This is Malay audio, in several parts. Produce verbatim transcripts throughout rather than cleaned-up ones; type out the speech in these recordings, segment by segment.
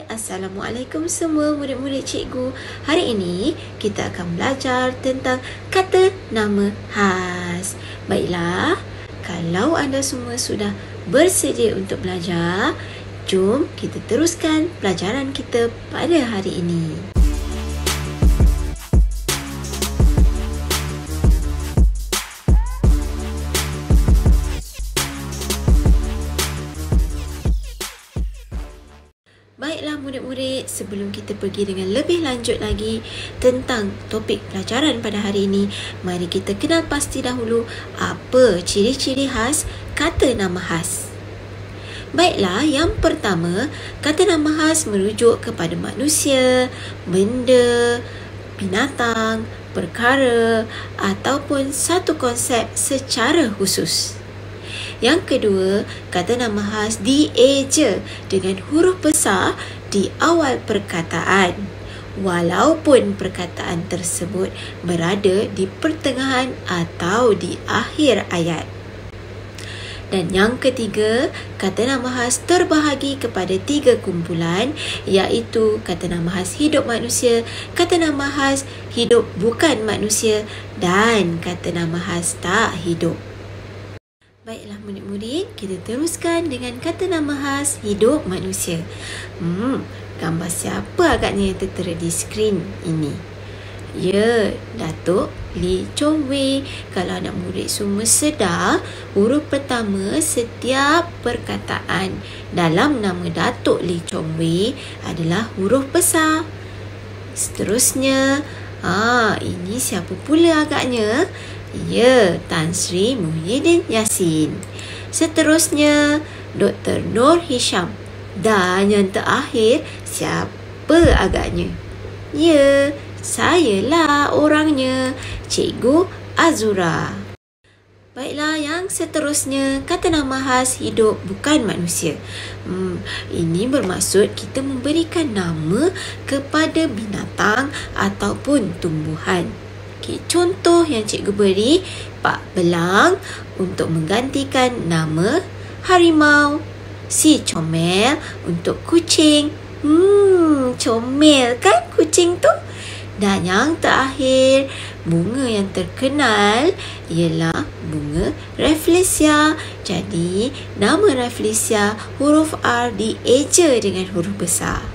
Assalamualaikum semua murid-murid cikgu. Hari ini kita akan belajar tentang kata nama khas. Baiklah, kalau anda semua sudah bersedia untuk belajar, jom kita teruskan pelajaran kita pada hari ini. Baiklah murid-murid, sebelum kita pergi dengan lebih lanjut lagi tentang topik pelajaran pada hari ini, mari kita kenal pasti dahulu apa ciri-ciri khas kata nama khas. Baiklah, yang pertama, kata nama khas merujuk kepada manusia, benda, binatang, perkara ataupun satu konsep secara khusus. Yang kedua, kata nama khas dieja dengan huruf besar di awal perkataan, walaupun perkataan tersebut berada di pertengahan atau di akhir ayat. Dan yang ketiga, kata nama khas terbahagi kepada tiga kumpulan, iaitu kata nama khas hidup manusia, kata nama khas hidup bukan manusia, dan kata nama khas tak hidup. Baiklah murid-murid, kita teruskan dengan kata nama khas hidup manusia. Hmm, gambar siapa agaknya yang tertera di skrin ini? Ya, Datuk Lee Chong Wei. Kalau anak murid semua sedar, huruf pertama setiap perkataan dalam nama Datuk Lee Chong Wei adalah huruf besar. Seterusnya, ah, ini siapa pula agaknya? Ya, Tan Sri Muhyiddin Yassin. Seterusnya, Doktor Nur Hisham. Dan yang terakhir, siapa agaknya? Ya, sayalah orangnya, Cikgu Azura. Baiklah, yang seterusnya, kata nama khas hidup bukan manusia. Hmm, ini bermaksud kita memberikan nama kepada binatang ataupun tumbuhan. Okay, contoh yang cikgu beri, Pak Belang untuk menggantikan nama harimau, si Comel untuk kucing. Hmm, comel kan kucing tu? Dan yang terakhir, bunga yang terkenal ialah bunga Rafflesia. Jadi, nama Rafflesia huruf R dieja dengan huruf besar.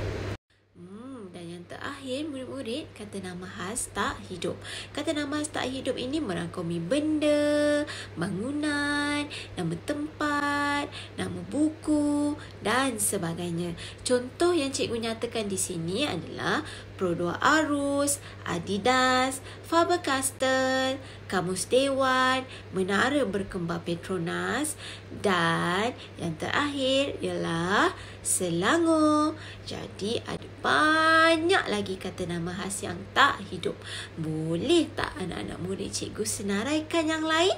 Murid-murid, kata nama khas tak hidup. Kata nama khas tak hidup ini merangkumi benda, bangunan, nama tempat, nama buku dan sebagainya. Contoh yang cikgu nyatakan di sini adalah Pro dua Arus, Adidas, Faber-Castell, Kamus Dewan, Menara Berkembar Petronas dan yang terakhir ialah Selangor. Jadi ada banyak lagi kata nama khas yang tak hidup. Boleh tak anak-anak murid cikgu senaraikan yang lain?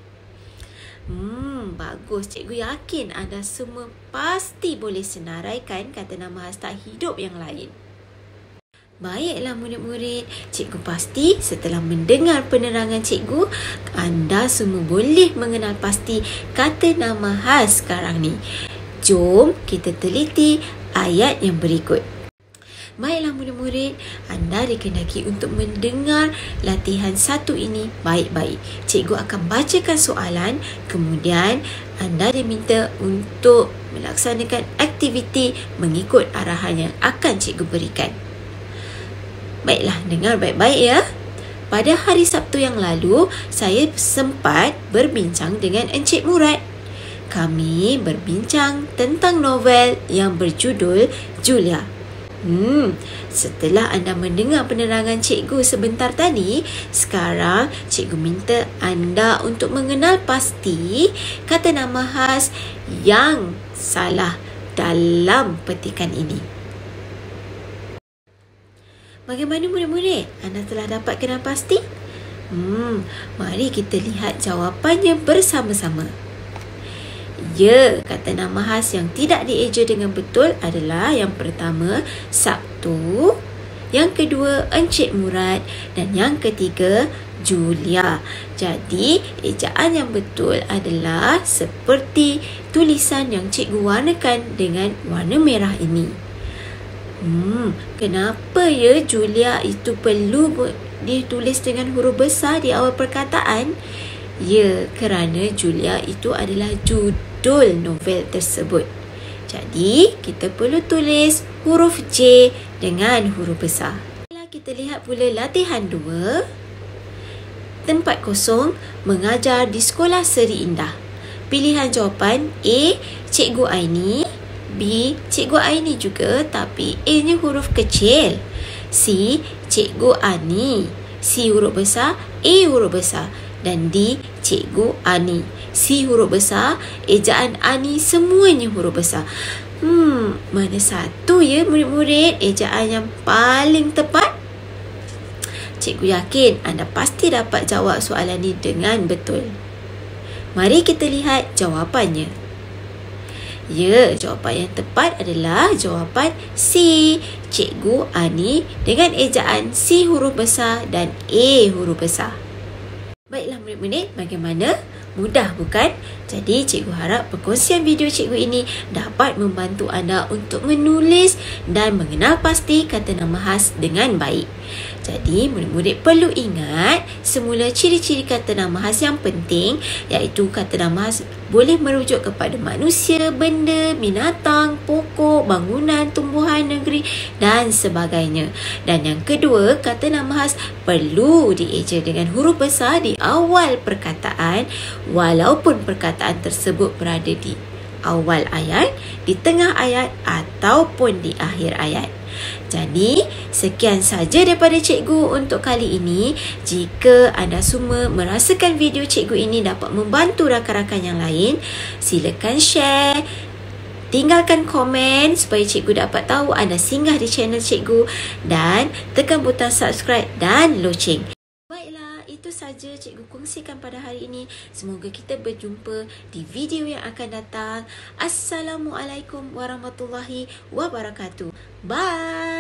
Hmm, bagus. Cikgu yakin anda semua pasti boleh senaraikan kata nama khas tak hidup yang lain. Baiklah murid-murid, cikgu pasti setelah mendengar penerangan cikgu, anda semua boleh mengenal pasti kata nama khas sekarang ni. Jom kita teliti ayat yang berikut. Baiklah murid-murid, anda dikehendaki untuk mendengar latihan satu ini baik-baik. Cikgu akan bacakan soalan, kemudian anda diminta untuk melaksanakan aktiviti mengikut arahan yang akan cikgu berikan. Baiklah, dengar baik-baik ya. Pada hari Sabtu yang lalu, saya sempat berbincang dengan Encik Murad. Kami berbincang tentang novel yang berjudul Julia. Hmm, setelah anda mendengar penerangan cikgu sebentar tadi, sekarang cikgu minta anda untuk mengenal pasti kata nama khas yang salah dalam petikan ini. Bagaimana murid-murid? Anda telah dapat kenal pasti? Hmm, mari kita lihat jawapannya bersama-sama. Ya, kata nama khas yang tidak dieja dengan betul adalah yang pertama, Sabtu, yang kedua, Encik Murad dan yang ketiga, Julia. Jadi, ejaan yang betul adalah seperti tulisan yang cikgu warnakan dengan warna merah ini. Hmm, kenapa ya Julia itu perlu ditulis dengan huruf besar di awal perkataan? Ya, kerana Julia itu adalah judul novel tersebut. Jadi, kita perlu tulis huruf J dengan huruf besar. Kita lihat pula latihan dua. Tempat kosong, mengajar di sekolah Seri Indah. Pilihan jawapan A, Cikgu Aini. B, Cikgu Aini juga tapi A-nya huruf kecil. C, Cikgu Ani. C huruf besar, A huruf besar. Dan D, Cikgu Ani. C huruf besar, ejaan Ani semuanya huruf besar. Hmm, mana satu ya murid-murid ejaan yang paling tepat? Cikgu yakin anda pasti dapat jawab soalan ini dengan betul. Mari kita lihat jawapannya. Ya, jawapan yang tepat adalah jawapan C, Cikgu Ani dengan ejaan C huruf besar dan A huruf besar. Baiklah murid-murid, bagaimana? Mudah bukan? Jadi cikgu harap perkongsian video cikgu ini dapat membantu anda untuk menulis dan mengenal pasti kata nama khas dengan baik. Jadi murid-murid perlu ingat semula ciri-ciri kata nama khas yang penting, iaitu kata nama khas boleh merujuk kepada manusia, benda, binatang, pokok, bangunan, tumbuhan, negeri dan sebagainya. Dan yang kedua, kata nama khas perlu dieja dengan huruf besar di awal perkataan walaupun perkataan tersebut berada di awal ayat, di tengah ayat ataupun di akhir ayat. Jadi, sekian saja daripada cikgu untuk kali ini. Jika anda semua merasakan video cikgu ini dapat membantu rakan-rakan yang lain, silakan share, tinggalkan komen supaya cikgu dapat tahu anda singgah di channel cikgu dan tekan butang subscribe dan loceng. Baiklah, itu saja cikgu kongsikan pada hari ini. Semoga kita berjumpa di video yang akan datang. Assalamualaikum warahmatullahi wabarakatuh. Bye.